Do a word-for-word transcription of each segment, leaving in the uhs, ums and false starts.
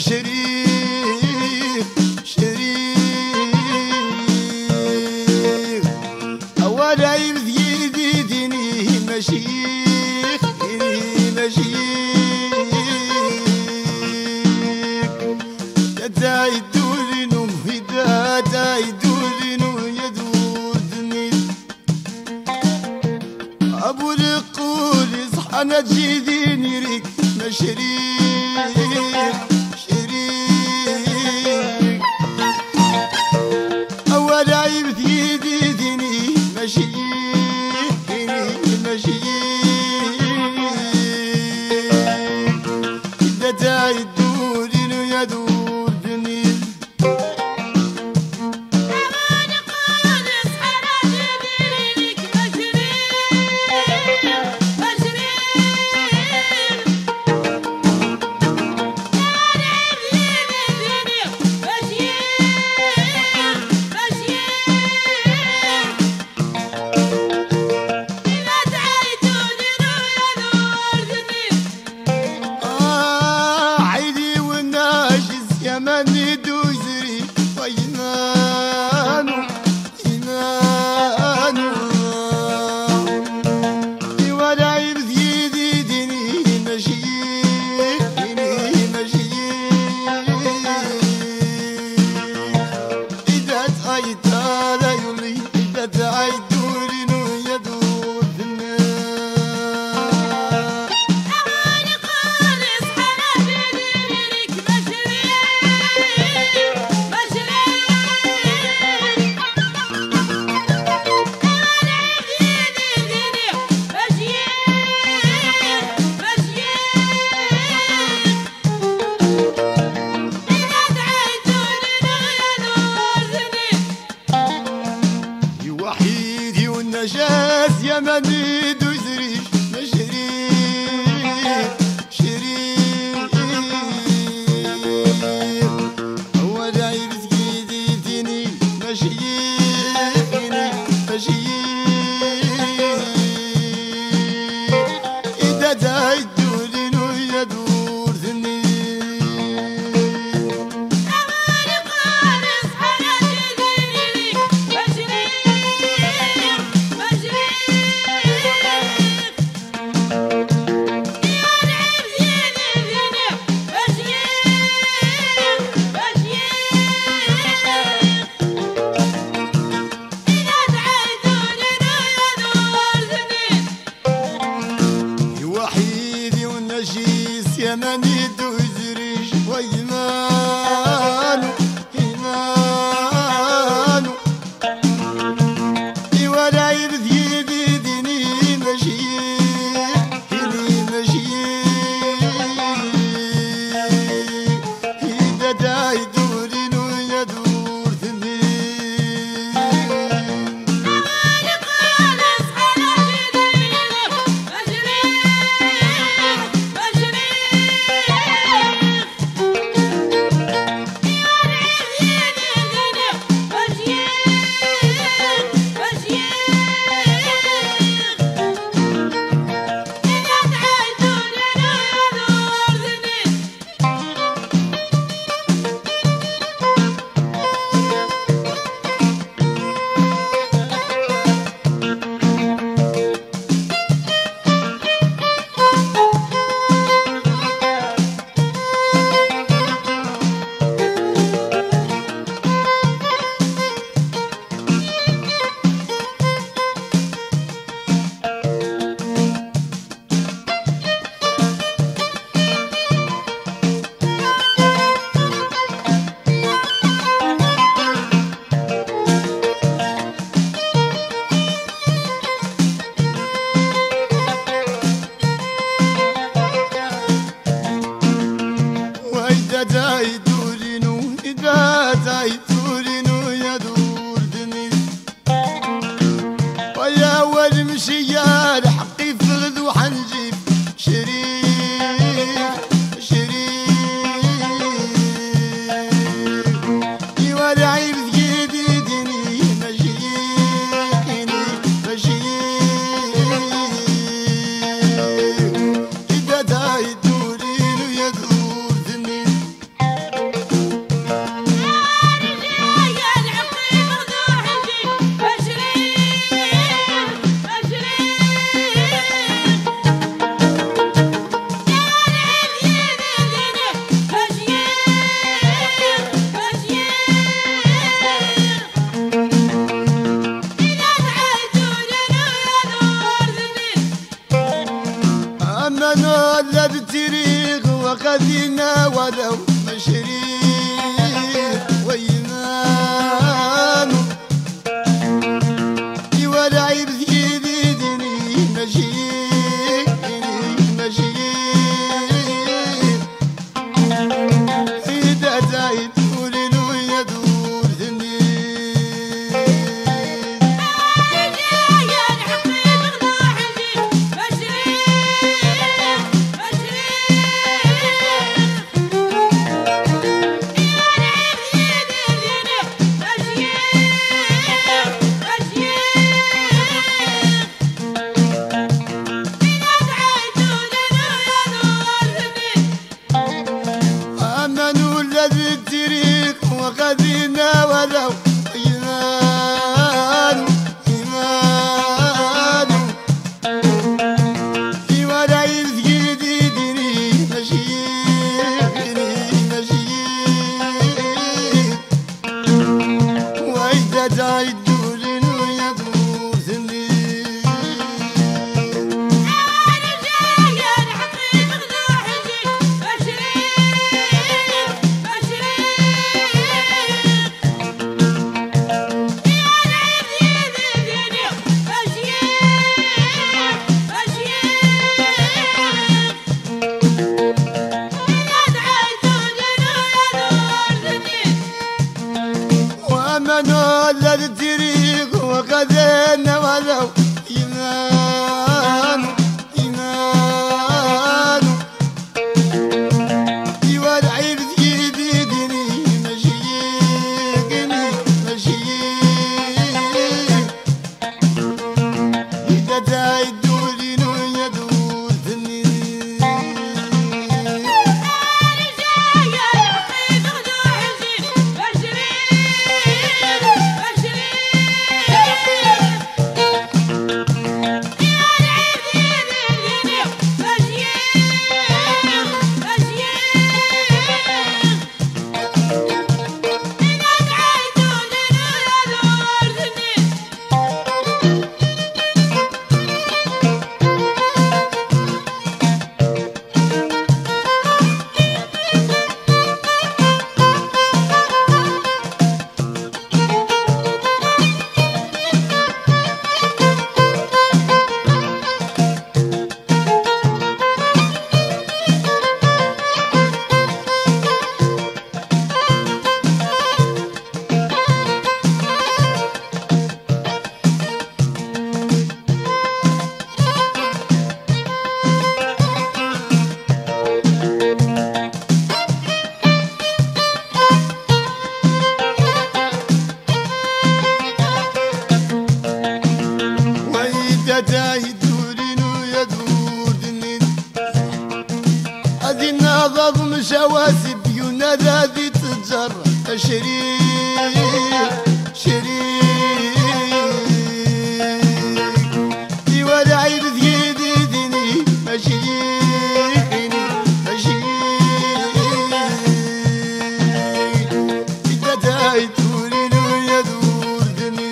شريف شريف أول عيب ذي ديني مشيخ ديني مشيخ يدا يدورنو يدا يدورنو يدور دني أبو القول يصحى نجي ديني ريك مشريك شريك أول عيب في ديني مشيك ديني مشيك إذا تعيد دورين ويدور دنيا من يدوزري وينانو ينانو ولا يبذي ديني مشيك ديني مشيك إذا تعيد هذا يولي إذا تعيد دورينو يدور دنيا وحيدي والنجاس يا من يدو يزري مشريك شريك هو داير سكيدي ديني مشيك ديني مشيك إذا دايد دورين ويدور ذني يا من يدو يزريش ويمانو يمانو ولا يرضي ديني مشيك ديني مشيك إذا دا يدورين ويدور ثمين إذا يدورينو إذا يدورينو يدور دني ويا ولد مشيال حقي في غدو حنجيب شريك شريك ولا عيب ذيدي دني مشيكني مشيك إذا يدورينو يدور دني ومنو الذي التاريخ وخذينا ولو مشريك وينام ولا عيب زيدني مشيك مشيك إذا زايد قولي له يدور ذني وخذينا ولو إيمان إيمان في ولا يزيدني مشيخني مشيخ وإذا تعدوا لنو يدور ذني ومنو الذي التاريخ وخذينا ولو إيمان إيمان والعيب زيدني مشيقني مشيق إذا تعدوا لنو يدور ذني ضم شواسب ينادي تتجر شريك شريك ولا عيب زيدني مشيخني مشيخ إذا تعيتوا لنو يدور ذني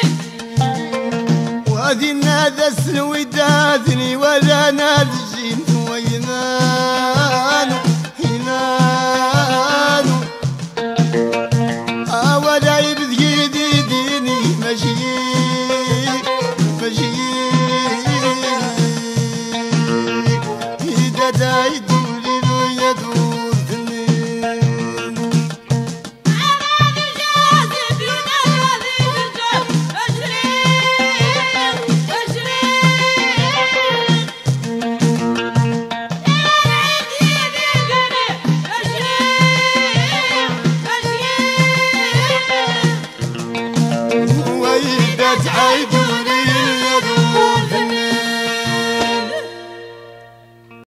هذه النادى السويداتني ولا نادى الجين